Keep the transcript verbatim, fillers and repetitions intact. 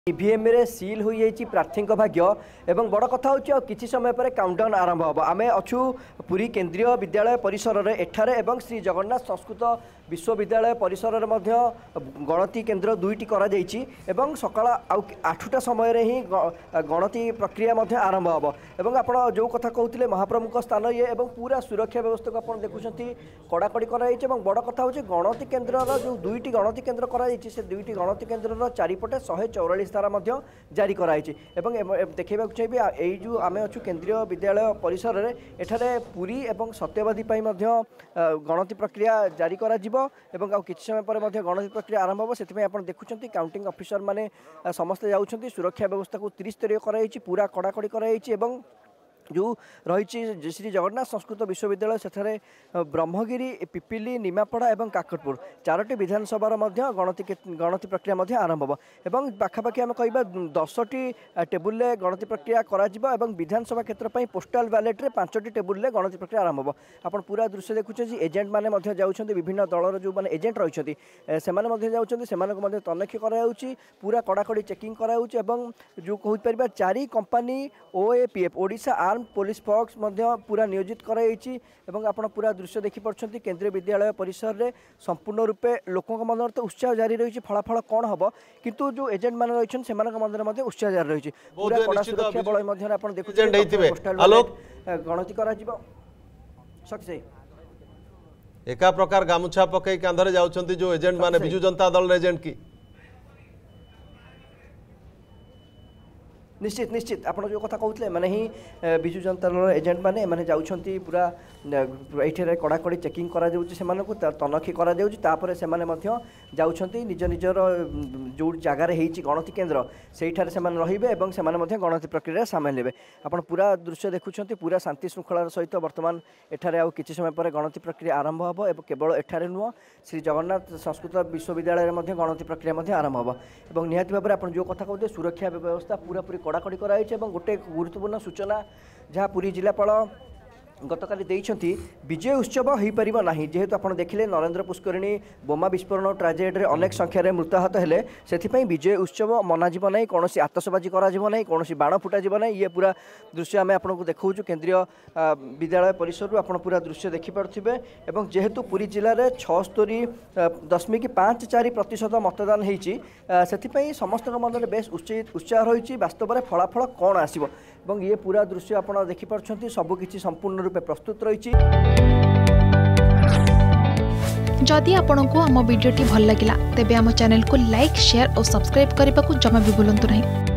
EVM रे seal हो जाइए प्रार्थी भाग्य एवं बड़ कथा हूँ कि समय पर काउंटडाउन आरंभ हम आम अच्छू पुरी केंद्रीय विद्यालय परिसर में एठारे एवं श्री जगन्नाथ संस्कृत विश्वविद्यालय परिसर में गणति केन्द्र दुईटी एवं सकाळ आठटा समय ही गणति प्रक्रिया आरंभ हम एवं आप जो कथा कहते महाप्रमुख स्थान ये एवं पूरा सुरक्षा व्यवस्था को आप देखुं कड़ाकड़ी कराई बड़ कथा हूँ गणति केन्द्र जो दुईटी गणति केन्द्र कराई से दुईटी गणति केन्द्र चारिपटे शहे चौरालीस धारा जारी कराई देखा चाहिए यही जो आम अच्छु केंद्रीय विद्यालय परिसर में एठारे पुरी एवं सत्यवादी गणति प्रक्रिया जारी करा एवं आउ किछि समय पर गणति प्रक्रिया आरंभ हो से देखुं काउंटिंग ऑफिसर माने समस्त जाउछंती सुरक्षा व्यवस्था को त्रिस्तरीय कराई पूरा कड़ाकड़ी कराई जो रही श्री जगन्नाथ संस्कृत विश्वविद्यालय सेठारे ब्रह्मगिरी पिपिली निमापड़ा और काकटपुर चारोटी विधानसभा गणति गणति प्रक्रिया आरंभ हो एवं पाखापाखि आम कह दसटी टेबुल गणति प्रक्रिया करा विधानसभा क्षेत्र पर पोस्टाल बैलेट पांचटी टेबुल गणति प्रक्रिया आरंभ हो आप पूरा दृश्य देखुचे एजेंट मैंने जाऊँच विभिन्न दलर जो मैंने एजेंट रही से तनखी कराऊँच पूरा कड़ाकड़ी चेकिंग कराऊँच जो कहीपर चारि company OAPF Odisha arm police force पूरा नियोजित कराई आप पूरा दृश्य देखिपी केंद्रीय विद्यालय परिसर में संपूर्ण रूपे लोकों मन तो उत्साह जारी रही फलाफल कौन हम किंतु जो एजेंट मान रही से मन उत्साह जारी रही पूरा कड़ा सुरक्षा बल देखुए गणति करा एका प्रकार गामुछा पकई कांधरे जाउछंती जो एजेंट माने बिजु जनता दल एजेंट की निश्चित निश्चित आप जो कथा कहते मैंने ही विजु जनता दल एजेंट मैंने मैंने जाऊँगी पूरा ये कड़ाकड़ी चेकिंग करा तनखी करा से जाऊँगी निज निजर जो जगार गणति केन्द्र से रे से गणति प्रक्रिया सामिल हे आप पूरा दृश्य देखुं पूरा शांति श्रृंखलार सहित बर्तमान एठारे आउ किछि समय पर गणति प्रक्रिया आरंभ हो एवं केवल एठारे नुह श्री जगन्नाथ संस्कृत विश्वविद्यालय में गणति प्रक्रिया आरंभ हो और निहाती भाव में जो कथा कहते सुरक्षा व्यवस्था पूरा पूरी कड़ाकड़ी कराई गोटे गुरुत्वपूर्ण सूचना जहाँ पुरी जिलापाल गतकाली देइछंती विजय उत्सव हो पार ना जेहेतु आप देखिले नरेंद्र पुष्करिणी बोमा विस्फोरण ट्राजेडी अनेक संख्यार मृताहत हेले से विजय उत्सव मनाजिब ना कौन आतसबाजी करा कौन बाण फुटा ना ये पूरा दृश्य आम आपको देखा केंद्रीय विद्यालय परिसर आप पूरा दृश्य देखिपे और जेहेतु पुरी जिले में छस्तरी दशमिक पाँच चार प्रतिशत मतदान होती समस्त मन में बेस उत्साह रही वास्तव में फलाफल कौन आसो और ये पूरा दृश्य आप देखिपी सबकि संपूर्ण रूपे प्रस्तुत रही जदि आपंक आम भिडी भल लगा तेब आम चैनल को लाइक शेयर और सब्सक्राइब करने को जमा भी भूलु नहीं।